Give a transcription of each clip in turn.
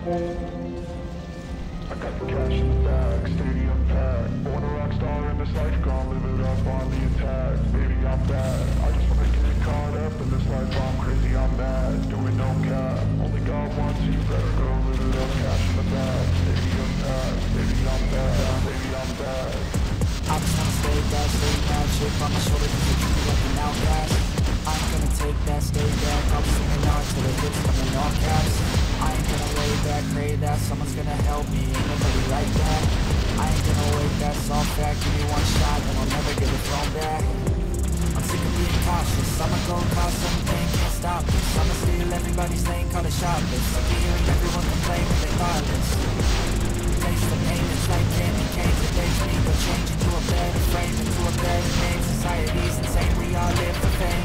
I got the cash in the bag, stadium packed. Born a rock star in this life, gon' live it up on the attack. Baby, I'm bad. I just wanna get caught up in this life. I'm crazy, I'm mad. Doing no cap. Only God wants you, better go live it up. Cash in the bag, stadium packed. Baby, I'm bad. Baby, I'm bad. I just wanna stay bad, stay mad. Chip on my shoulder, cause they treat me like an outcast. I ain't gonna take that, stay back. I'll be singing out till the hits coming all caps. I ain't gonna lay back, pray that someone's gonna help me. Ain't nobody like that. I ain't gonna wait, that's all fact. Give me one shot and I'll never get it thrown back. I'm sick of being cautious. I'ma go cause something, can't stop this. I'ma steal everybody's lane, call it shopless. Sick of hearing everyone complain when they thoughtless. Taste the pain, it's like candy canes. It makes me go change into a better frame, into a better name. Society's insane, we all live for fame.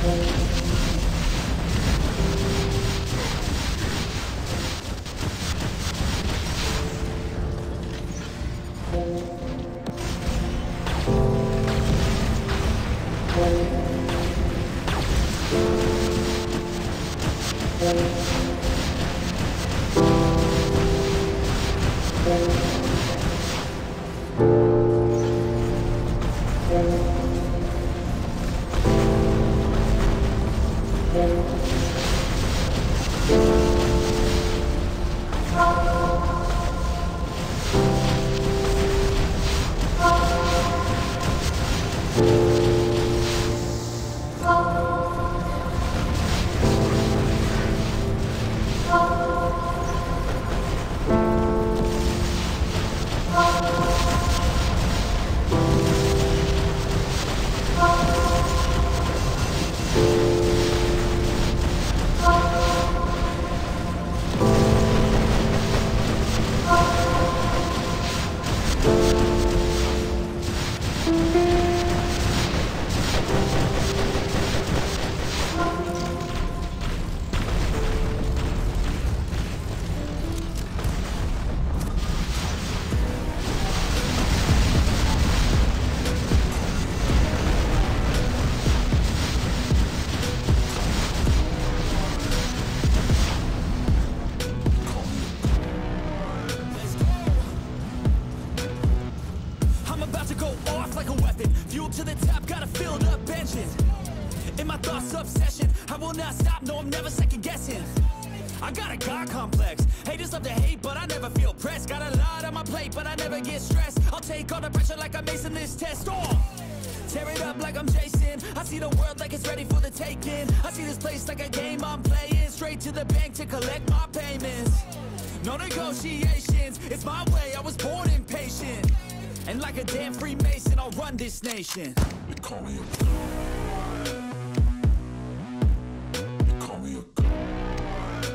To the top, got a filled up engine. In my thoughts, obsession. I will not stop, no, I'm never second guessing. I got a God complex. Haters love to hate, but I never feel pressed. Got a lot on my plate, but I never get stressed. I'll take all the pressure like I'm acing this test. Tear it up like I'm Jason. I see the world like it's ready for the taking. I see this place like a game I'm playing. Straight to the bank to collect my payments. No negotiations, it's my way, I was born impatient. And like a damn Freemason, I'll run this nation. They call me a god. They call me a god.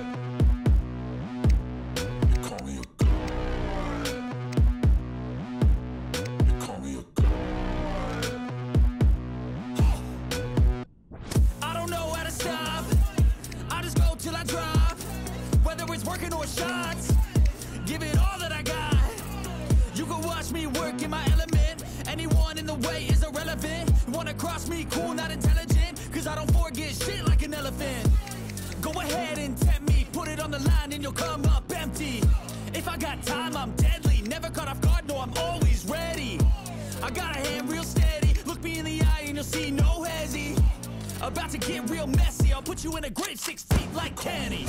They call me a god. They call me a god. I don't know how to stop. I just go till I drop. Whether it's working or shots, give it all that I got. You can watch me work in my element. Anyone in the way is irrelevant. You wanna cross me, cool, not intelligent. Cause I don't forget shit like an elephant. Go ahead and tempt me, put it on the line and you'll come up empty. If I got time, I'm deadly. Never caught off guard, no, I'm always ready. I got a hand real steady. Look me in the eye and you'll see no hezzy. About to get real messy. I'll put you in a grave 6 feet like Kenny.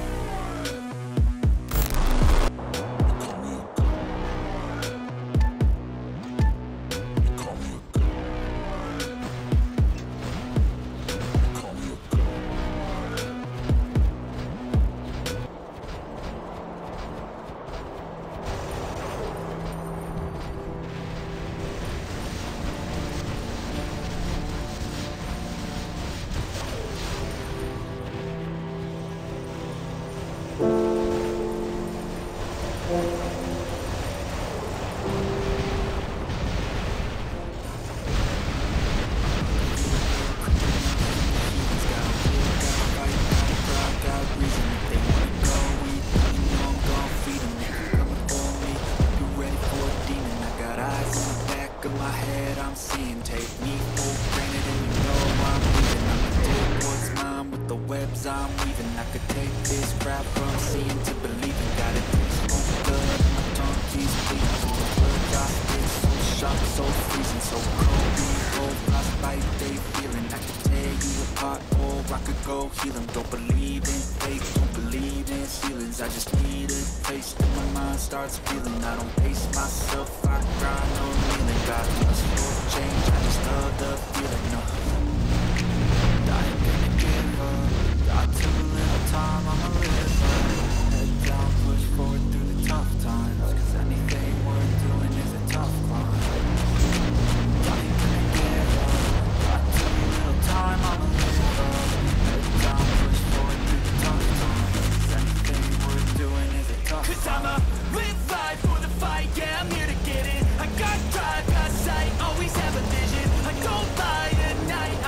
I'm leaving. I could take this crap from seeing to believing. Got it so good, my tongue keeps bleeding. So the words I spit, so sharp, so freezing. So cold, cold, frostbite, they feeling. I could tear you apart, or I could go heal them. Don't believe in fate, don't believe in ceilings. I just need a taste and my mind starts feeling. I don't pace myself, I grind on kneeling. Got much for change, I just love the feeling. No, I ain't gonna give up. Got too little time, I'ma live up. Head down, push forward through the tough times. Cause anything worth doing is a tough climb. I ain't gonna give up. Got too little time, I'ma live up. Head down, push forward through the tough times. Cause anything worth doing is a tough climb. Cause I'ma live life for the fight, yeah, I'm here to get it. I got drive, got sight, always have a vision. I go by at night,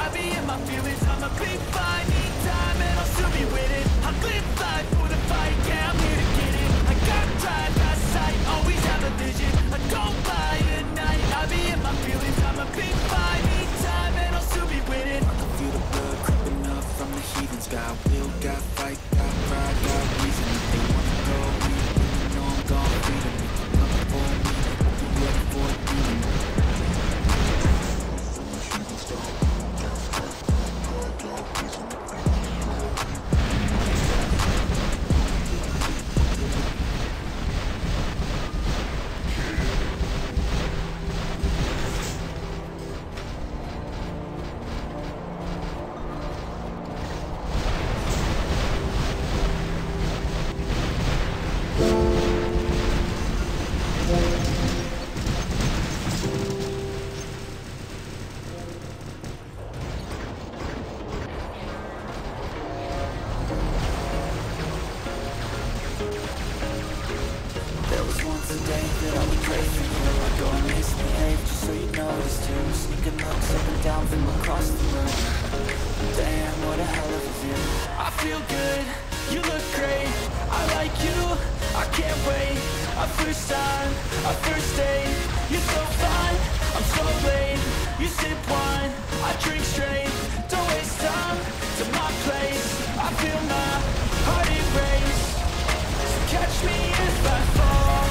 feel good, you look great, I like you, I can't wait. Our first time, our first date, you're so fine, I'm so late. You sip wine, I drink straight, don't waste time to my place. I feel my heart erase, so catch me if I fall.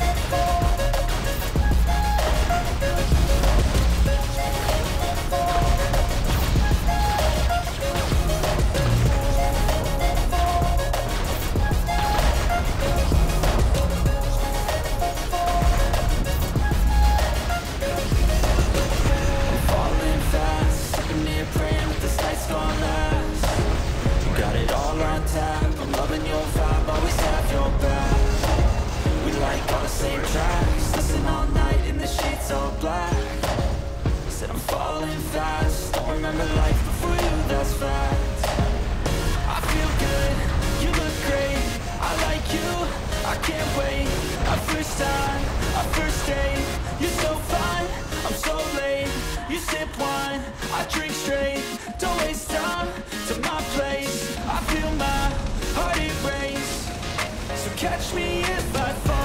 Same tracks, listen all night in the sheets all black. Said I'm falling fast, don't remember life before you, that's fact. I feel good, you look great, I like you, I can't wait. Our first time, our first date, you're so fine, I'm so late. You sip wine, I drink straight, don't waste time to my place. I feel my heart erase, so catch me if I fall.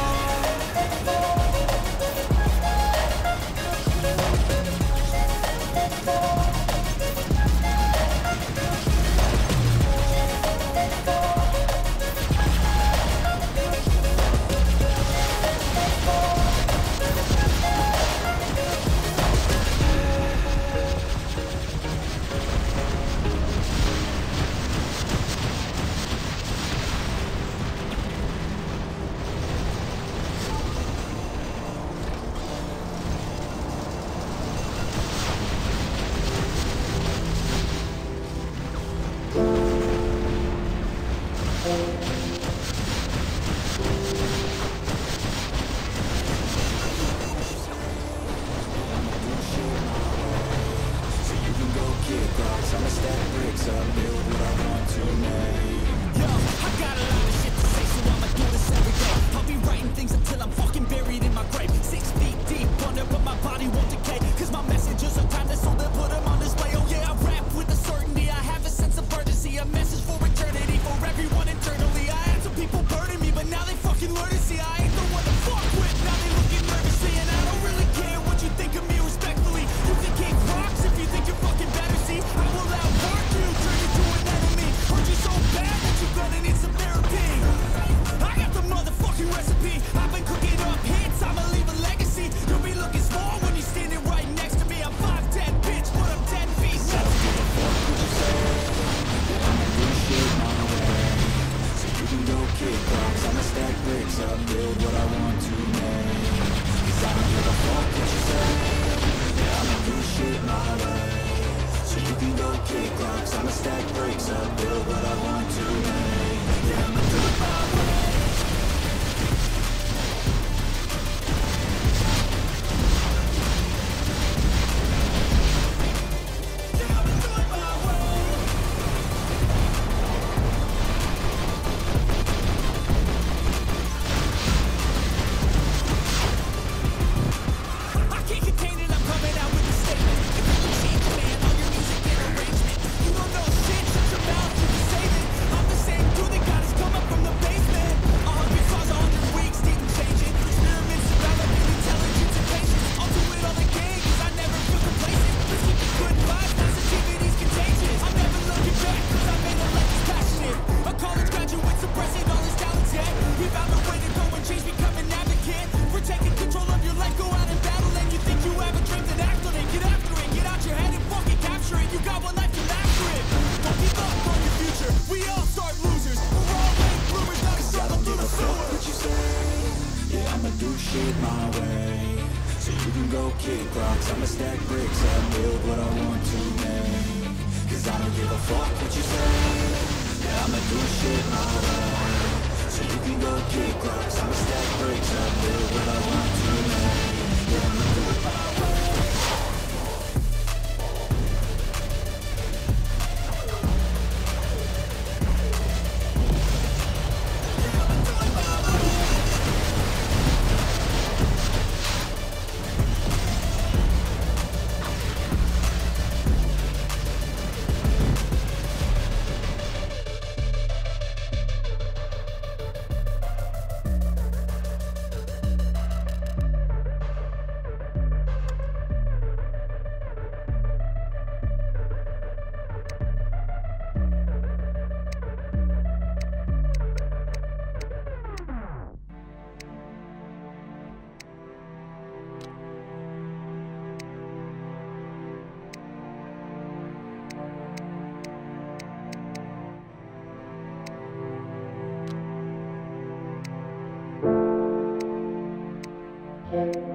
Yeah.